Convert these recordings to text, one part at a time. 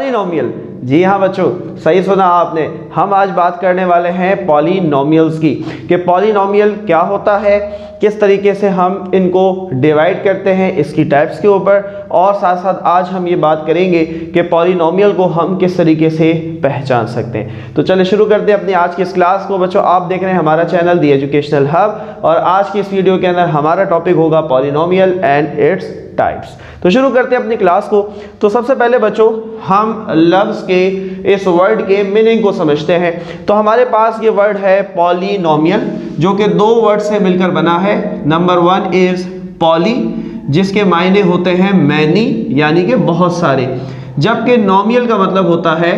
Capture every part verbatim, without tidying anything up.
Polynomial. जी हाँ बच्चों, सही सुना आपने। हम आज बात करने वाले हैं पॉलिनोमियल्स की, कि पॉलिनोमियल क्या होता है, किस तरीके से हम इनको डिवाइड करते हैं, इसकी टाइप्स के ऊपर, और साथ साथ आज हम ये बात करेंगे कि पॉलिनोमियल को हम किस तरीके से पहचान सकते हैं। तो चलिए शुरू करते हैं अपनी आज की इस क्लास को। बच्चों आप देख रहे हैं हमारा चैनल दी एजुकेशनल हब, और आज की इस वीडियो के अंदर हमारा टॉपिक होगा पॉलिनोमियल एंड इट्स टाइप्स। तो शुरू करते हैं अपनी क्लास को। तो सबसे पहले बच्चों हम लफ्ज़ के इस वर्ड के मीनिंग को समझते हैं। तो हमारे पास ये वर्ड है पॉलिनोमियल, जो कि दो वर्ड से मिलकर बना है। नंबर वन इज पॉली, जिसके मायने होते हैं मैनी, यानी कि बहुत सारे, जबकि नोमियल का मतलब होता है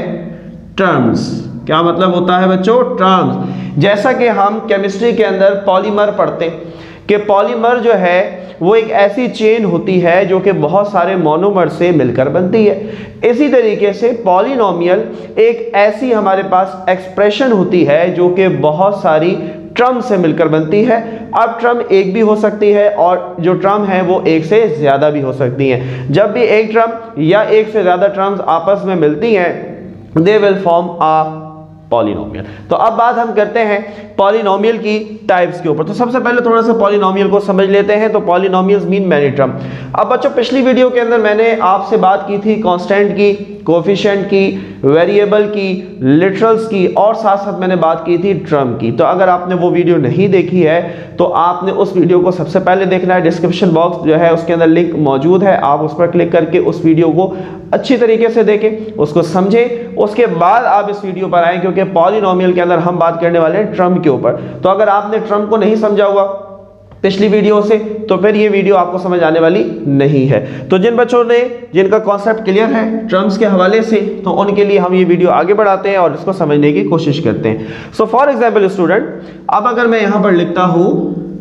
टर्म्स। क्या मतलब होता है बच्चों? टर्म्स। जैसा कि हम केमिस्ट्री के अंदर पॉलीमर पढ़ते हैं कि पॉलीमर जो है वो एक ऐसी चेन होती है जो कि बहुत सारे मोनोमर से मिलकर बनती है। इसी तरीके से पॉलिनोमियल एक ऐसी हमारे पास एक्सप्रेशन होती है जो कि बहुत सारी ट्रम से मिलकर बनती है। अब ट्रम एक भी हो सकती है और जो ट्रम है वो एक से ज़्यादा भी हो सकती हैं। जब भी एक ट्रम या एक से ज़्यादा ट्रम्स आपस में मिलती हैं, they will form a polynomial. तो अब बात हम करते हैं पॉलिनोमियल की टाइप्स के ऊपर। तो सबसे पहले थोड़ा सा पॉलिनोमियल को समझ लेते हैं। तो पॉलिनोमियल्स मीन मैनी टर्म। अब बच्चों पिछली वीडियो के अंदर मैंने आपसे बात की थी कांस्टेंट की, कोफिशिएंट की, वेरिएबल की, लिटरल्स की, और साथ साथ मैंने बात की थी ट्रम की। तो अगर आपने वो वीडियो नहीं देखी है तो आपने उस वीडियो को सबसे पहले देखना है। डिस्क्रिप्शन बॉक्स जो है उसके अंदर लिंक मौजूद है, आप उस पर क्लिक करके उस वीडियो को अच्छी तरीके से देखें, उसको समझें, उसके बाद आप इस वीडियो पर आएँ, क्योंकि पॉलिनोमियल के अंदर हम बात करने वाले हैं ट्रम के ऊपर। तो अगर आपने ट्रम को नहीं समझा हुआ पिछली वीडियो से, तो फिर ये वीडियो आपको समझ आने वाली नहीं है। तो जिन बच्चों ने जिनका कॉन्सेप्ट क्लियर है ट्रम्स के हवाले से, तो उनके लिए हम ये वीडियो आगे बढ़ाते हैं और इसको समझने की कोशिश करते हैं। सो फॉर एग्जाम्पल स्टूडेंट, अब अगर मैं यहां पर लिखता हूं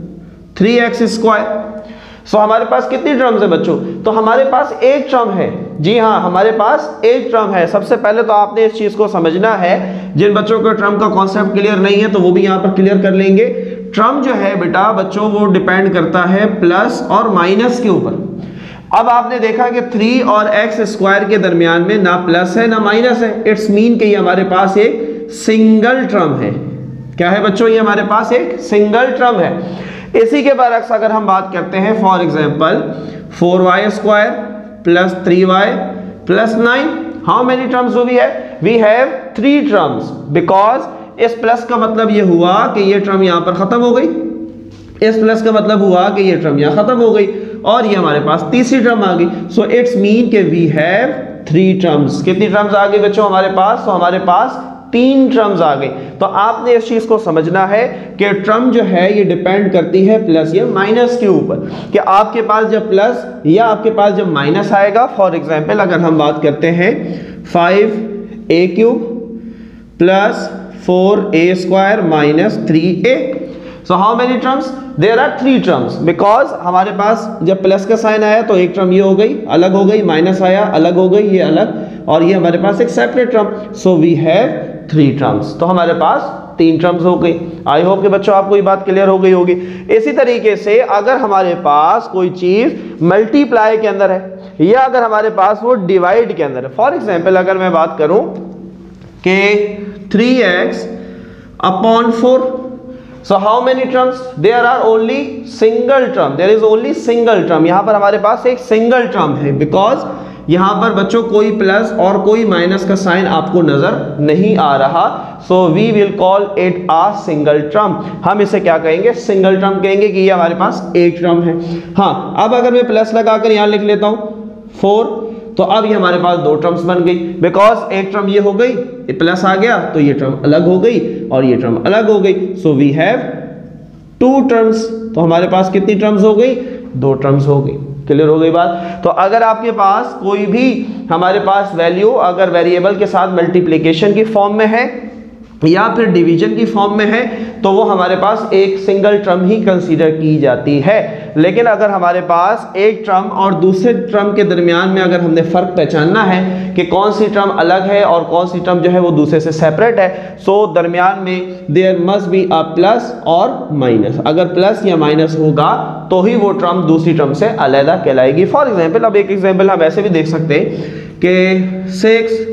थ्री एक्स स्क्वायर, सो हमारे पास कितनी ट्रम्स है बच्चों? तो हमारे पास एक ट्रम है। जी हाँ, हमारे पास एक ट्रम है। सबसे पहले तो आपने इस चीज को समझना है। जिन बच्चों को ट्रम का कॉन्सेप्ट क्लियर नहीं है तो वो भी यहाँ पर क्लियर कर लेंगे। ट्रम जो है बेटा बच्चों वो डिपेंड करता है प्लस और माइनस के ऊपर। अब आपने देखा कि थ्री और एक्स स्क्वायर के दरमियान में ना प्लस है ना माइनस है। इट्स मीन कि ये हमारे पास एक सिंगल ट्रम है। क्या है बच्चों? ये हमारे पास एक सिंगल ट्रम है। इसी के बरक्स अगर हम बात करते हैं, for example four y square plus three y plus nine, how many terms do we have? We have three terms, because इस प्लस का मतलब ये हुआ कि ये ट्रम यहां पर खत्म हो गई, इस प्लस का मतलब हुआ कि ये ट्रम यहां खत्म हो गई, और ये हमारे पास तीसरी ट्रम आ गई। सो इट्स मीन के वी हैव थ्री ट्रम्स। कितनी ट्रम्स आ गई बच्चों हमारे पास? तो हमारे पास तीन ट्रम्स आ गई। तो आपने इस चीज को समझना है कि ट्रम जो है ये डिपेंड करती है प्लस या माइनस के ऊपर, कि आपके पास जब प्लस या आपके पास जब माइनस आएगा। फॉर एग्जांपल अगर हम बात करते हैं five a cube plus four a square minus three a, so how many terms? There are three terms, because हमारे पास जब प्लस का साइन आया तो एक ट्रम ये हो गई, अलग हो गई, माइनस आया अलग हो गई, ये अलग, और ये हमारे पास एक separate term. So we have three terms. तो हमारे पास तीन ट्रम्स हो गई। आई होप कि बच्चों आपको ये बात क्लियर हो गई होगी। इसी तरीके से अगर हमारे पास कोई चीज मल्टीप्लाई के अंदर है या अगर हमारे पास वो डिवाइड के अंदर है, फॉर एग्जाम्पल अगर मैं बात करूं कि three x upon four, so how many terms? there are only single term, there is only single term। यहां पर हमारे पास एक सिंगल टर्म है, बिकॉज यहां पर बच्चों कोई प्लस और कोई माइनस का साइन आपको नजर नहीं आ रहा। So we will call it a single term. हम इसे क्या कहेंगे? सिंगल टर्म कहेंगे कि ये हमारे पास एक टर्म है। हाँ, अब अगर मैं प्लस लगाकर यहां लिख लेता हूं फोर, तो अब ये हमारे पास दो टर्म्स बन गई, बिकॉज एक टर्म ये हो गई, ये प्लस आ गया तो ये टर्म अलग हो गई और ये टर्म अलग हो गई। So we have two terms. तो हमारे पास कितनी टर्म्स हो गई? दो टर्म्स हो गई। क्लियर हो गई बात? तो अगर आपके पास कोई भी हमारे पास वैल्यू अगर वेरिएबल के साथ मल्टीप्लिकेशन की फॉर्म में है या फिर डिवीजन की फॉर्म में है, तो वो हमारे पास एक सिंगल टर्म ही कंसीडर की जाती है। लेकिन अगर हमारे पास एक टर्म और दूसरे टर्म के दरमियान में अगर हमने फर्क पहचानना है कि कौन सी टर्म अलग है और कौन सी टर्म जो है वो दूसरे से सेपरेट है, सो दरमियान में there must be a plus और माइनस। अगर प्लस या माइनस होगा तो ही वो टर्म दूसरी टर्म से अलग कहलाएगी। फॉर एग्जाम्पल, अब एक एग्जाम्पल हम ऐसे भी देख सकते हैं कि सिक्स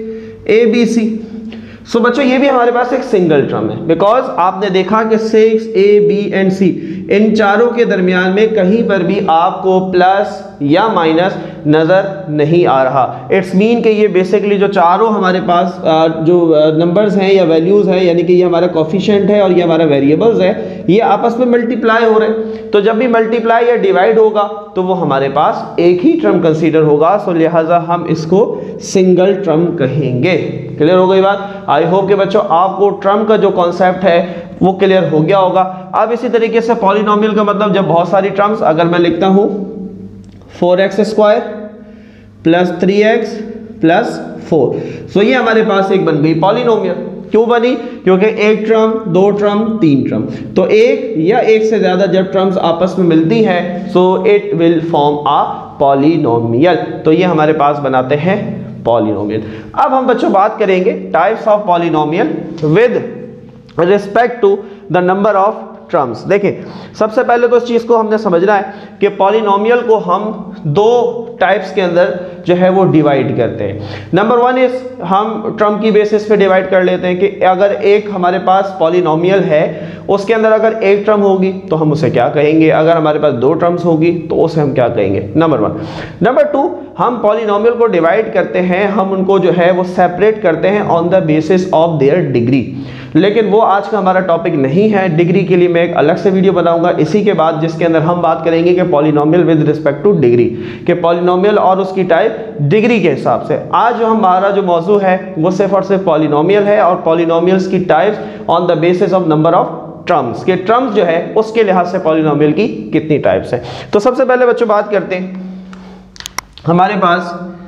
ए बी सी। सो बच्चों ये भी हमारे पास एक सिंगल टर्म है, बिकॉज आपने देखा कि six a b and c इन चारों के दरमियान में कहीं पर भी आपको प्लस या माइनस नजर नहीं आ रहा। इट्स मीन कि ये बेसिकली जो चारों हमारे पास जो नंबर्स हैं या वैल्यूज हैं, यानी कि ये हमारा कोफिशिएंट है और ये हमारा वेरिएबल्स है, ये आपस में मल्टीप्लाई हो रहे हैं। तो जब भी मल्टीप्लाई या डिवाइड होगा तो वो हमारे पास एक ही टर्म कंसीडर होगा। सो लिहाजा हम इसको सिंगल टर्म कहेंगे। क्लियर हो गई बात? आई होप कि बच्चों आपको टर्म का जो कॉन्सेप्ट है वो क्लियर हो गया होगा। अब इसी तरीके से पॉलिनोमियल का मतलब जब बहुत सारी टर्म्स, अगर मैं लिखता हूं four x square plus three x plus four, so ये हमारे पास एक बन गई पॉलिनोमियल। क्यों बनी? क्योंकि एक टर्म, दो टर्म, तीन टर्म, तो एक या एक से ज्यादा जब टर्म्स आपस में मिलती हैं so it will form a polynomial. तो ये हमारे पास बनाते हैं पॉलिनोमियल। अब हम बच्चों बात करेंगे types of polynomial with respect to the number of terms. देखिए सबसे पहले तो इस चीज को हमने समझना है कि पॉलिनोमियल को हम दो टाइप्स के अंदर जो है वो डिवाइड करते हैं। नंबर वन इज हम टर्म की बेसिस पे डिवाइड कर लेते हैं कि अगर एक हमारे पास पॉलिनोमियल है उसके अंदर अगर एक टर्म होगी तो हम उसे क्या कहेंगे, अगर हमारे पास दो टर्म्स होगी तो उसे हम क्या कहेंगे, नंबर वन। नंबर टू, हम पॉलिनोमियल को डिवाइड करते हैं, हम उनको जो है वो सेपरेट करते हैं on the basis of their degree. लेकिन वो आज का हमारा टॉपिक नहीं है, डिग्री के लिए मैं एक अलग से वीडियो बनाऊंगा इसी के बाद, जिसके अंदर हम बात करेंगे कि polynomial with respect to degree, कि पॉलिनोमियल और उसकी टाइप डिग्री के हिसाब से। आज जो हमारा जो मौजू है वो सिर्फ और सिर्फ पॉलिनोमियल है और पॉलिनोमियल्स की types on the basis of number of terms, के टर्म्स जो है उसके लिहाज से पॉलिनोमियल की कितनी टाइप्स है। तो सबसे पहले बच्चों बात करते हैं, हमारे पास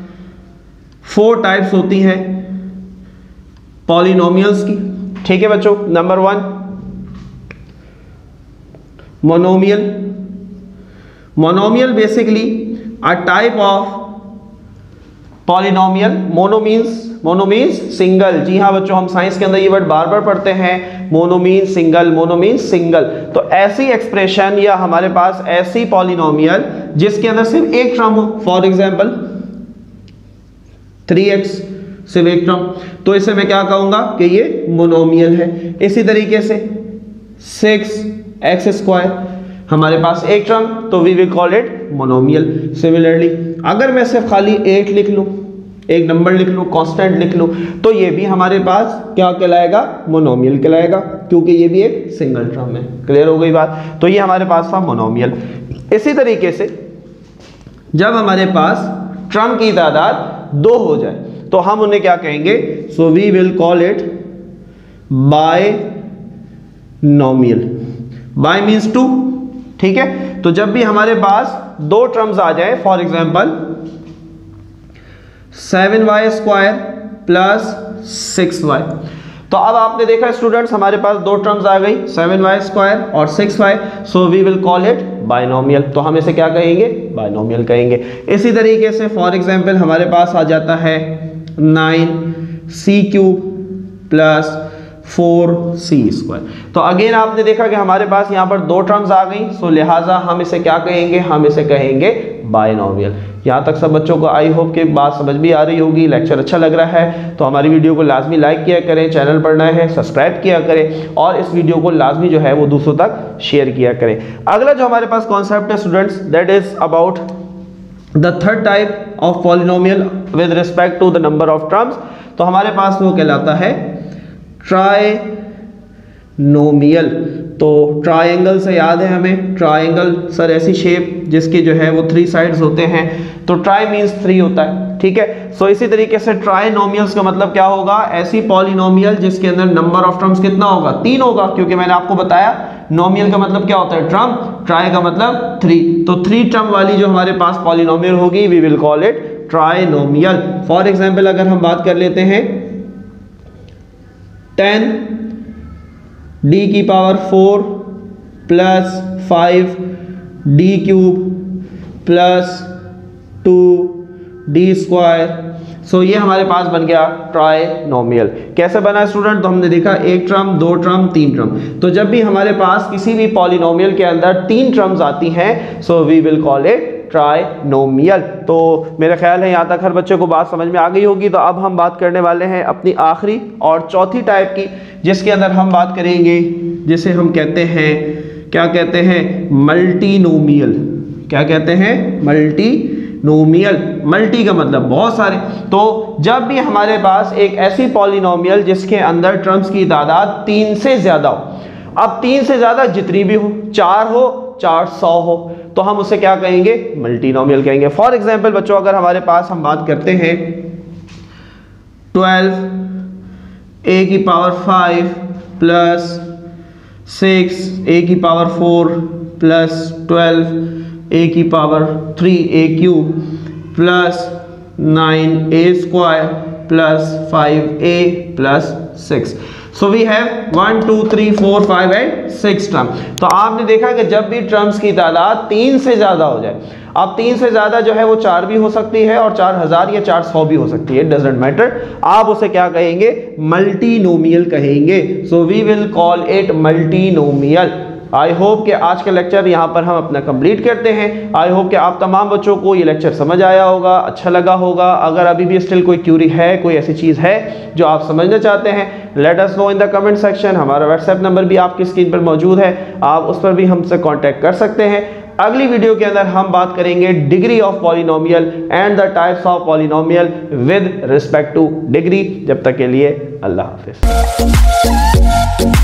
फोर टाइप्स होती हैं पॉलिनोमियल्स की। ठीक है बच्चों, number one monomial. Monomial basically a type of polynomial. Mono means mono means single. जी हाँ बच्चों, हम साइंस के अंदर ये वर्ड बार बार पढ़ते हैं, mono means single, mono means single. तो ऐसी एक्सप्रेशन या हमारे पास ऐसी पॉलिनोमियल जिसके अंदर सिर्फ एक टर्म हो, फॉर एग्जांपल थ्री एक्स सिर्फ एक टर्म, तो इसे मैं क्या कहूंगा कि ये मोनोमियल है। इसी तरीके से सिक्स एक्स स्क्वायर हमारे पास एक टर्म, तो we will call it monomial. Similarly अगर मैं सिर्फ खाली एट लिख लूं, एक नंबर लिख लूं, कांस्टेंट लिख लूं, तो ये भी हमारे पास क्या कहलाएगा, मोनोमियल कहलाएगा, क्योंकि ये भी एक सिंगल टर्म है। क्लियर हो गई बात? तो ये हमारे पास था मोनोमियल। इसी तरीके से जब हमारे पास टर्म की तादाद दो हो जाए तो हम उन्हें क्या कहेंगे, so we will call it binomial. Bi means two. ठीक है, तो जब भी हमारे पास दो टर्म्स आ जाए, for example seven y square plus six y, तो अब आपने देखा स्टूडेंट्स हमारे पास दो टर्म्स आ गई, सेवन वाई स्क्वायर और six y, so we will call it binomial. तो हम इसे क्या कहेंगे, बायनोमियल कहेंगे। इसी तरीके से फॉर एग्जांपल हमारे पास आ जाता है nine c cube plus four c square, तो अगेन आपने देखा कि हमारे पास यहाँ पर दो टर्म्स आ गई, सो लिहाजा हम इसे क्या कहेंगे, हम इसे कहेंगे बायनोमियल। यहाँ तक सब बच्चों को आई होप कि बात समझ भी आ रही होगी, लेक्चर अच्छा लग रहा है तो हमारी वीडियो को लाजमी लाइक किया करें, चैनल पर नए हैं सब्सक्राइब किया करें और इस वीडियो को लाजमी जो है वो दूसरों तक शेयर किया करें। अगला जो हमारे पास कॉन्सेप्ट है students, that is about the third type of polynomial with respect to the number of terms. तो हमारे पास वो कहलाता है ट्राइनोमियल। तो ट्रायंगल से याद है हमें, ट्रायंगल सर ऐसी शेप जिसकी जो है वो थ्री साइड्स होते हैं, तो ट्राई मींस थ्री होता है। ठीक है, सो इसी तरीके से ट्राइनोमियल्स का मतलब क्या होगा, ऐसी पॉलिनोमियल जिसके अंदर नंबर ऑफ टर्म्स कितना होगा, तीन होगा, क्योंकि मैंने आपको बताया नोमियल का मतलब क्या होता है, टर्म, ट्राई का मतलब थ्री, तो थ्री टर्म वाली जो हमारे पास पॉलिनोमियल होगी we will call it trinomial. For example अगर हम बात कर लेते हैं टेन डी की power four plus five d cube plus two d square, so ये हमारे पास बन गया ट्राइनोमियल। कैसे बना स्टूडेंट, तो हमने देखा एक टर्म, दो टर्म, तीन टर्म, तो जब भी हमारे पास किसी भी पॉलिनोमियल के अंदर तीन टर्म्स आती हैं so we will call it trinomial. तो मेरा ख्याल है यहाँ तक हर बच्चे को बात समझ में आ गई होगी। तो अब हम बात करने वाले हैं अपनी आखिरी और चौथी टाइप की, जिसके अंदर हम बात करेंगे जिसे हम कहते हैं, क्या कहते हैं, मल्टीनोमियल। क्या कहते हैं? मल्टीनोमियल। मल्टी का मतलब बहुत सारे। तो जब भी हमारे पास एक ऐसी पॉलिनोमियल जिसके अंदर टर्म्स की तादाद तीन से ज्यादा हो, अब तीन से ज्यादा जितनी भी हो, चार हो, चार सौ हो, तो हम उसे क्या कहेंगे? मल्टीनोमियल कहेंगे। फॉर एग्जाम्पल बच्चों, अगर हमारे पास हम बात करते हैं ट्वेल्व ए की power five plus six a की power four plus twelve a की power three a cube plus nine a square plus five a plus six. So we have one two three four five and six term. तो आपने देखा कि जब भी terms की तादाद तीन से ज्यादा हो जाए, अब तीन से ज्यादा जो है वो चार भी हो सकती है और चार हजार या चार सौ भी हो सकती है, डजंट मैटर, आप उसे क्या कहेंगे? मल्टीनोमियल कहेंगे। So we will call it multinomial. I hope कि आज का लेक्चर यहाँ पर हम अपना कंप्लीट करते हैं। आई होप कि आप तमाम बच्चों को ये लेक्चर समझ आया होगा, अच्छा लगा होगा। अगर अभी भी स्टिल कोई क्यूरी है, कोई ऐसी चीज़ है जो आप समझना चाहते हैं, let us know in the comment section. हमारा व्हाट्सएप नंबर भी आपकी स्क्रीन पर मौजूद है, आप उस पर भी हमसे कॉन्टैक्ट कर सकते हैं। अगली वीडियो के अंदर हम बात करेंगे degree of polynomial and the types of polynomial with respect to degree. जब तक के लिए अल्लाह हाफिज।